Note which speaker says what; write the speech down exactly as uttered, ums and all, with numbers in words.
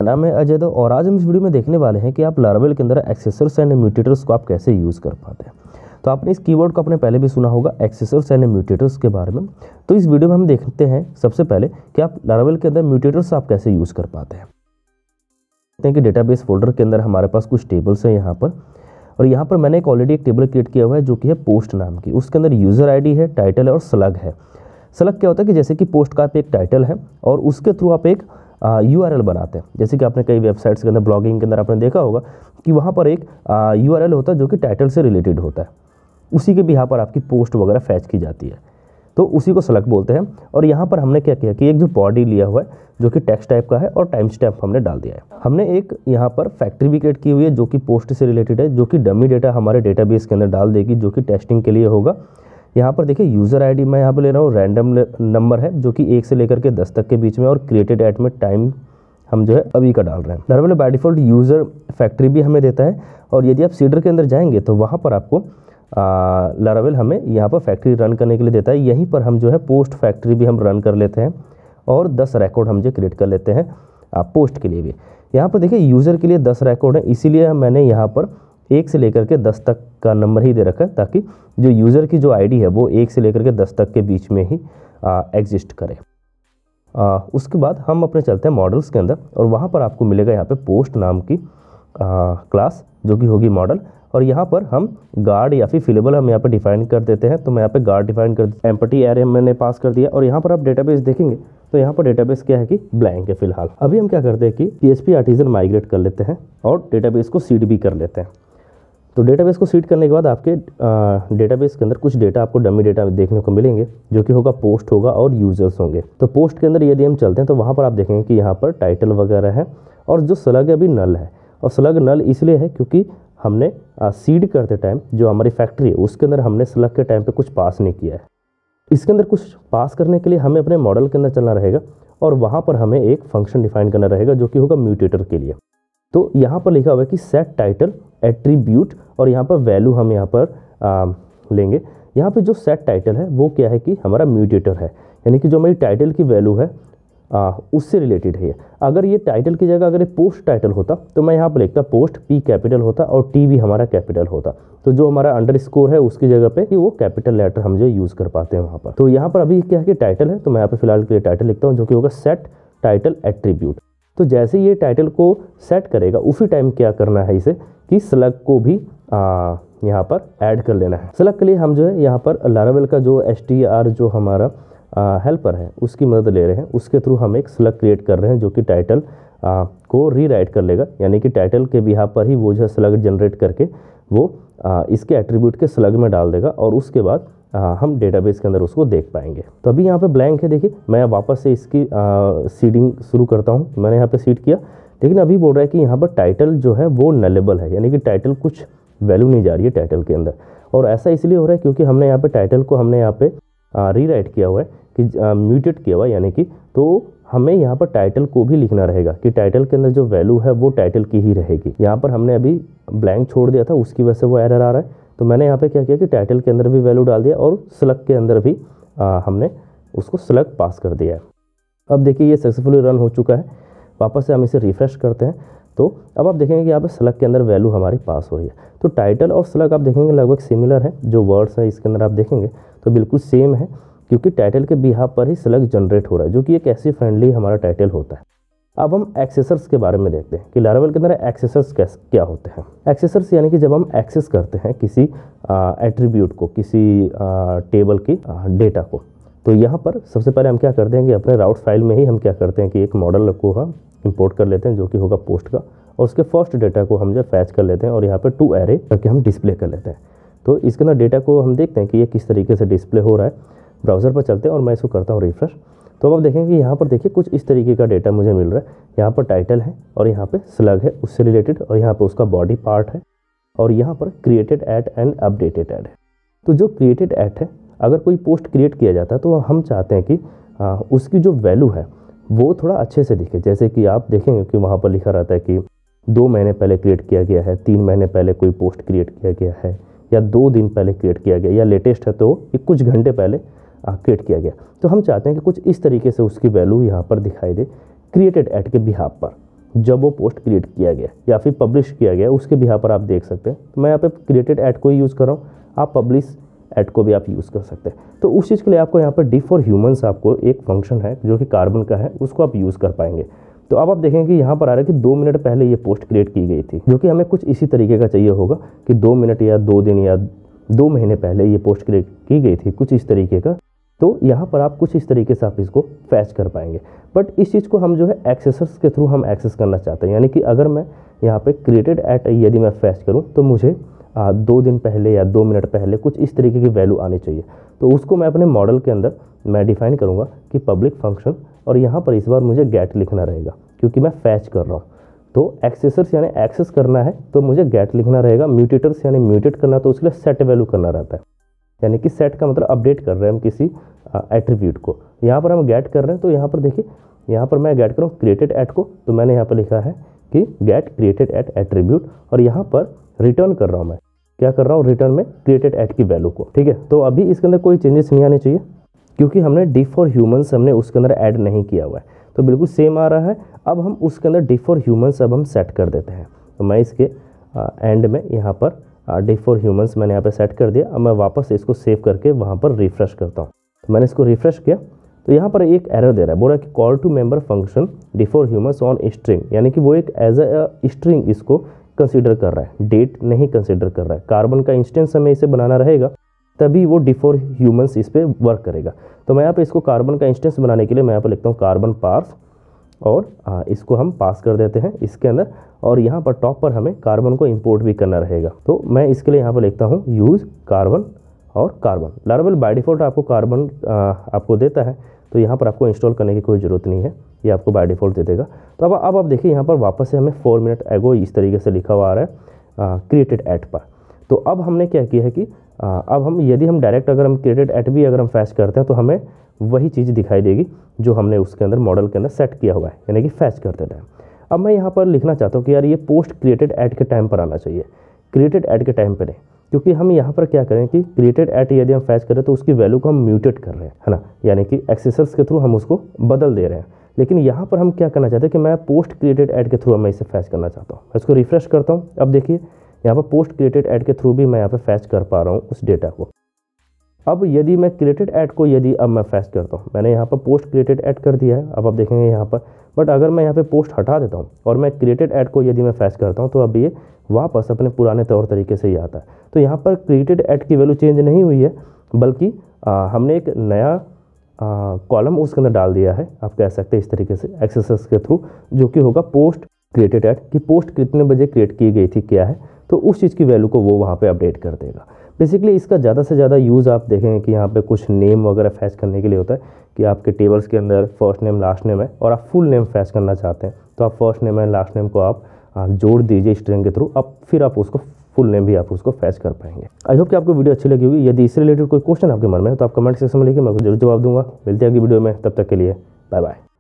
Speaker 1: नाम है अजय और आज हम इस वीडियो में देखने वाले हैं कि आप लारावेल के अंदर एक्सेसर्स एंड म्यूटेटर्स को आप कैसे यूज़ कर पाते हैं। तो आपने इस कीवर्ड को अपने पहले भी सुना होगा एक्सेसर्स एंड म्यूटेटर्स के बारे में। तो इस वीडियो में हम देखते हैं सबसे पहले कि आप लारावेल के अंदर म्यूटेटर्स आप कैसे यूज़ कर पाते हैं। देखते हैं कि डेटाबेस फोल्डर के अंदर हमारे पास कुछ टेबल्स हैं यहाँ पर, और यहाँ पर मैंने एक ऑलरेडी एक टेबल क्रिएट किया हुआ है जो कि है पोस्ट नाम की। उसके अंदर यूज़र आईडी है, टाइटल है और स्लग है। स्लग क्या होता है कि जैसे कि पोस्ट का आप एक टाइटल है और उसके थ्रू आप एक यू आर एल बनाते हैं। जैसे कि आपने कई वेबसाइट्स के अंदर ब्लॉगिंग के अंदर आपने देखा होगा कि वहाँ पर एक यू आर एल होता है जो कि टाइटल से रिलेटेड होता है, उसी के भी यहाँ पर आपकी पोस्ट वगैरह फैच की जाती है, तो उसी को स्लग बोलते हैं। और यहाँ पर हमने क्या किया कि एक जो बॉडी लिया हुआ है जो कि टेक्स्ट टाइप का है और टाइम स्टैम्प हमने डाल दिया है। हमने एक यहाँ पर फैक्ट्री भी क्रिएट की हुई है जो कि पोस्ट से रिलेटेड है, जो कि डमी डेटा हमारे डेटाबेस के अंदर डाल देगी जो कि टेस्टिंग के लिए होगा। यहाँ पर देखिए यूज़र आईडी मैं यहाँ पर ले रहा हूँ, रैंडम नंबर है जो कि एक से लेकर के दस तक के बीच में, और क्रिएटेड एट में टाइम हम जो है अभी का डाल रहे हैं। Laravel by default user factory भी हमें देता है, और यदि आप सीडर के अंदर जाएंगे तो वहाँ पर आपको लारावेल हमें यहाँ पर फैक्ट्री रन करने के लिए देता है। यहीं पर हम जो है पोस्ट फैक्ट्री भी हम रन कर लेते हैं और दस रिकॉर्ड हम जो क्रिएट कर लेते हैं पोस्ट के लिए भी। यहाँ पर देखिए यूज़र के लिए दस रिकॉर्ड है, इसीलिए मैंने यहाँ पर एक से लेकर के दस तक का नंबर ही दे रखा है ताकि जो यूज़र की जो आईडी है वो एक से लेकर के दस तक के बीच में ही एग्जिस्ट करे। आ, उसके बाद हम अपने चलते हैं मॉडल्स के अंदर, और वहाँ पर आपको मिलेगा यहाँ पे पोस्ट नाम की आ, क्लास जो कि होगी मॉडल, और यहाँ पर हम गार्ड या फिर फिलेबल हम यहाँ पे डिफाइन कर देते हैं। तो मैं यहाँ पे गार्ड डिफाइन कर एम्पटी एरे मैंने पास कर दिया, और यहाँ पर आप डेटाबेस देखेंगे तो यहाँ पर डेटाबेस क्या है कि ब्लैंक है फिलहाल। अभी हम क्या करते हैं कि पीएचपी आर्टिजन माइग्रेट कर लेते हैं और डेटाबेस को सीड भी कर लेते हैं। तो डेटाबेस को सीड करने के बाद आपके डेटाबेस के अंदर कुछ डेटा आपको डमी डेटा देखने को मिलेंगे जो कि होगा पोस्ट होगा और यूजर्स होंगे। तो पोस्ट के अंदर यदि हम चलते हैं तो वहाँ पर आप देखेंगे कि यहाँ पर टाइटल वगैरह है, और जो स्लग है अभी नल है। और स्लग नल इसलिए है क्योंकि हमने सीड करते टाइम जो हमारी फैक्ट्री है उसके अंदर हमने स्लग के टाइम पे कुछ पास नहीं किया है। इसके अंदर कुछ पास करने के लिए हमें अपने मॉडल के अंदर चलना रहेगा, और वहाँ पर हमें एक फंक्शन डिफाइन करना रहेगा जो कि होगा म्यूटेटर के लिए। तो यहाँ पर लिखा हुआ है कि सेट टाइटल एट्रीब्यूट, और यहाँ पर वैल्यू हम यहाँ पर आ, लेंगे। यहाँ पे जो सेट टाइटल है वो क्या है कि हमारा म्यूटेटर है, यानी कि जो हमारी टाइटल की वैल्यू है आ, उससे रिलेटेड है। अगर ये टाइटल की जगह अगर ये पोस्ट टाइटल होता तो मैं यहाँ पर लिखता पोस्ट पी कैपिटल होता और टी भी हमारा कैपिटल होता। तो जो हमारा अंडर स्कोर है उसकी जगह पे कि वो कैपिटल लेटर हम जो यूज़ कर पाते हैं वहाँ पर। तो यहाँ पर अभी क्या है कि टाइटल है, तो मैं यहाँ पे फिलहाल के लिए टाइटल लिखता हूँ जो कि होगा सेट टाइटल एट्रीब्यूट। तो जैसे ये टाइटल को सेट करेगा उसी टाइम क्या करना है इसे कि स्लग को भी आ, यहाँ पर ऐड कर लेना है। स्लग के लिए हम जो है यहाँ पर लारावेल का जो एस टी आर जो हमारा हेल्पर है उसकी मदद ले रहे हैं। उसके थ्रू हम एक स्लग क्रिएट कर रहे हैं जो कि टाइटल आ, को रीराइट कर लेगा, यानी कि टाइटल के बिहार पर ही वो जो है स्लग जनरेट करके वो आ, इसके एट्रीब्यूट के स्लग में डाल देगा, और उसके बाद आ, हम डेटाबेस के अंदर उसको देख पाएंगे। तो अभी यहाँ पे ब्लैंक है, देखिए मैं वापस से इसकी सीडिंग शुरू करता हूँ। मैंने यहाँ पे सीड किया, लेकिन अभी बोल रहा है कि यहाँ पर टाइटल जो है वो नलेबल है, यानी कि टाइटल कुछ वैल्यू नहीं जा रही है टाइटल के अंदर। और ऐसा इसलिए हो रहा है क्योंकि हमने यहाँ पे टाइटल को हमने यहाँ पे रीराइट किया हुआ है कि म्यूटेट किया हुआ है, यानी कि तो हमें यहाँ पर टाइटल को भी लिखना रहेगा कि टाइटल के अंदर जो वैल्यू है वो टाइटल की ही रहेगी। यहाँ पर हमने अभी ब्लैंक छोड़ दिया था, उसकी वजह से वो एरर आ रहा है। तो मैंने यहाँ पे क्या किया कि टाइटल के अंदर भी वैल्यू डाल दिया और स्लग के अंदर भी आ, हमने उसको स्लग पास कर दिया है। अब देखिए ये सक्सेसफुली रन हो चुका है। वापस से हम इसे रिफ्रेश करते हैं तो अब आप देखेंगे कि यहाँ पे स्लग के अंदर वैल्यू हमारी पास हो रही है। तो टाइटल और स्लग आप देखेंगे लगभग सिमिलर है, जो वर्ड्स हैं इसके अंदर आप देखेंगे तो बिल्कुल सेम है, क्योंकि टाइटल के बिहाफ पर ही स्लग जनरेट हो रहा है जो कि एक ऐसी फ्रेंडली हमारा टाइटल होता है। अब हम एक्सेसर्स के बारे में देखते हैं कि लारावेल के अंदर एक्सेसर्स क्या होते हैं। एक्सेसर्स यानी कि जब हम एक्सेस करते हैं किसी एट्रीब्यूट को, किसी आ, टेबल की डेटा को, तो यहाँ पर सबसे पहले हम क्या करते हैं कि अपने राउट फाइल में ही हम क्या करते हैं कि एक मॉडल को हम इंपोर्ट कर लेते हैं जो कि होगा पोस्ट का, और उसके फर्स्ट डेटा को हम जो फैच कर लेते हैं और यहाँ पर टू एरे करके हम डिस्प्ले कर लेते हैं। तो इसके अंदर डेटा को हम देखते हैं कि ये किस तरीके से डिस्प्ले हो रहा है। ब्राउज़र पर चलते हैं और मैं इसको करता हूँ रिफ्रेश। तो अब आप देखेंगे यहाँ पर देखिए कुछ इस तरीके का डेटा मुझे मिल रहा है। यहाँ पर टाइटल है और यहाँ पे स्लग है उससे रिलेटेड, और यहाँ पर उसका बॉडी पार्ट है, और यहाँ पर created at and updated at है। तो जो क्रिएटेड एट है, अगर कोई पोस्ट क्रिएट किया जाता है तो हम चाहते हैं कि आ, उसकी जो वैल्यू है वो थोड़ा अच्छे से दिखे। जैसे कि आप देखेंगे कि वहाँ पर लिखा रहता है कि दो महीने पहले क्रिएट किया गया है, तीन महीने पहले कोई पोस्ट क्रिएट किया गया है, या दो दिन पहले क्रिएट किया गया, या लेटेस्ट है तो ये कुछ घंटे पहले क्रिएट किया गया। तो हम चाहते हैं कि कुछ इस तरीके से उसकी वैल्यू यहाँ पर दिखाई दे क्रिएटेड एट के बिहाफ पर। जब वो पोस्ट क्रिएट किया गया या फिर पब्लिश किया गया, उसके भी यहाँ पर आप देख सकते हैं। तो मैं यहाँ पे क्रिएटेड ऐड को ही यूज़ कर रहा हूँ, आप पब्लिश ऐड को भी आप यूज़ कर सकते हैं। तो उस चीज़ के लिए आपको यहाँ पर डी फॉर ह्यूमंस आपको एक फंक्शन है जो कि कार्बन का है, उसको आप यूज़ कर पाएंगे। तो अब आप देखेंगे कि यहाँ पर आ रहा है कि दो मिनट पहले ये पोस्ट क्रिएट की गई थी, जो कि हमें कुछ इसी तरीके का चाहिए होगा कि दो मिनट या दो दिन या दो महीने पहले ये पोस्ट क्रिएट की गई थी, कुछ इस तरीके का। तो यहाँ पर आप कुछ इस तरीके से आप इसको फैच कर पाएंगे। बट इस चीज़ को हम जो है एक्सेसर्स के थ्रू हम एक्सेस करना चाहते हैं, यानी कि अगर मैं यहाँ पे क्रिएटेड एट यदि मैं फैच करूँ तो मुझे आ, दो दिन पहले या दो मिनट पहले कुछ इस तरीके की वैल्यू आनी चाहिए। तो उसको मैं अपने मॉडल के अंदर मैं डिफाइन करूँगा कि पब्लिक फंक्शन, और यहाँ पर इस बार मुझे गेट लिखना रहेगा क्योंकि मैं फैच कर रहा हूँ। तो एक्सेसर्स यानी एक्सेस करना है तो मुझे गेट लिखना रहेगा, म्यूटेटर्स यानी म्यूटेट करना तो उसके लिए सेट वैल्यू करना रहता है, यानी कि सेट का मतलब अपडेट कर रहे हैं हम किसी एट्रीब्यूट को। यहाँ पर हम गेट कर रहे हैं, तो यहाँ पर देखिए, यहाँ पर मैं गेट कर रहा हूँ क्रिएटेड एट को, तो मैंने यहाँ पर लिखा है कि गेट क्रिएटेड एट एट्रीब्यूट, और यहाँ पर रिटर्न कर रहा हूँ। मैं क्या कर रहा हूँ, रिटर्न में क्रिएटेड एट की वैल्यू को। ठीक है, तो अभी इसके अंदर कोई चेंजेस नहीं आने चाहिए क्योंकि हमने डी फॉर ह्यूमंस हमने उसके अंदर ऐड नहीं किया हुआ है, तो बिल्कुल सेम आ रहा है। अब हम उसके अंदर डी फॉर ह्यूमंस अब हम सेट कर देते हैं। तो मैं इसके एंड में यहाँ पर डी फॉर ह्यूमंस मैंने यहाँ पे सेट कर दिया। अब मैं वापस इसको सेव करके वहाँ पर रिफ्रेश करता हूँ। तो मैंने इसको रिफ्रेश किया तो यहाँ पर एक एरर दे रहा है, बोल रहा है कि call to member function diff for humans on string, यानी कि वो एक एज अ स्ट्रिंग इसको कंसीडर कर रहा है, डेट नहीं कंसीडर कर रहा है। कार्बन का इंस्टेंस हमें इसे बनाना रहेगा तभी वो डी फॉर ह्यूमंस इस पर वर्क करेगा। तो मैं यहाँ पे इसको कार्बन का इंस्टेंस बनाने के लिए मैं यहाँ पर लिखता हूँ कार्बन पार्स, और आ, इसको हम पास कर देते हैं इसके अंदर, और यहाँ पर टॉप पर हमें कार्बन को इंपोर्ट भी करना रहेगा। तो मैं इसके लिए यहाँ पर लिखता हूँ यूज़ कार्बन और कार्बन। लारावेल बाय डिफ़ॉल्ट आपको कार्बन आपको देता है, तो यहाँ पर आपको इंस्टॉल करने की कोई ज़रूरत नहीं है, ये आपको बाय डिफ़ॉल्ट दे देगा। तो अब अब आप देखिए यहाँ पर वापस से हमें फोर मिनट एगो इस तरीके से लिखा हुआ आ रहा है क्रिएटेड एट पर। तो अब हमने क्या किया है कि आ, अब हम यदि हम डायरेक्ट अगर हम क्रिएटेड एट भी अगर हम फैच करते हैं तो हमें वही चीज़ दिखाई देगी जो हमने उसके अंदर मॉडल के अंदर सेट किया हुआ है, यानी कि फैच करते टाइम। अब मैं यहाँ पर लिखना चाहता हूँ कि यार ये पोस्ट क्रिएटेड एट के टाइम पर आना चाहिए, क्रिएटेड एट के टाइम पर नहीं, क्योंकि हम यहाँ पर क्या करें कि क्रिएटेड एट यदि हम फैच करें तो उसकी वैल्यू को हम म्यूटेट कर रहे हैं, है ना, यानी कि एक्सेसर्स के थ्रू हम उसको बदल दे रहे हैं। लेकिन यहाँ पर हम क्या करना चाहते हैं कि मैं पोस्ट क्रिएटेड एट के थ्रू मैं इसे फैच करना चाहता हूँ। मैं इसको रिफ्रेश करता हूँ, अब देखिए यहाँ पर पोस्ट क्रिएटेड एट के थ्रू भी मैं यहाँ पर फैच कर पा रहा हूँ उस डेटा को। अब यदि मैं क्रिएटेड एट को यदि अब मैं फैच करता हूँ, मैंने यहाँ पर पोस्ट क्रिएटेड एट कर दिया है, अब आप देखेंगे यहाँ पर, बट अगर मैं यहाँ पे पोस्ट हटा देता हूँ और मैं क्रिएटेड एट को यदि मैं फैच करता हूँ तो अब ये वापस अपने पुराने तौर तरीके से ही आता है। तो यहाँ पर क्रिएटेड एट की वैल्यू चेंज नहीं हुई है, बल्कि आ, हमने एक नया कॉलम उसके अंदर डाल दिया है, आप कह सकते हैं इस तरीके से एक्सेसर्स के थ्रू, जो कि होगा पोस्ट क्रिएटेड एट कि पोस्ट कितने बजे क्रिएट की गई थी क्या है, तो उस चीज़ की वैल्यू को वो वहाँ पे अपडेट कर देगा। बेसिकली इसका ज़्यादा से ज़्यादा यूज़ आप देखेंगे कि यहाँ पे कुछ नेम वगैरह फैच करने के लिए होता है कि आपके टेबल्स के अंदर फर्स्ट नेम लास्ट नेम है और आप फुल नेम फैच करना चाहते हैं, तो आप first name and last name को आप जोड़ दीजिए स्ट्रिंग के थ्रू, अब फिर आप उसको फुल नेम भी आप उसको फैच कर पाएंगे। आई होप कि आपको वीडियो अच्छी लगी होगी। यदि इससे रिलेटेड कोई क्वेश्चन आपके मन में है तो आप कमेंट सेक्शन में लिखिए, मैं जरूर जवाब दूंगा। मिलते हैं अगली वीडियो में, तब तक के लिए बाय बाय।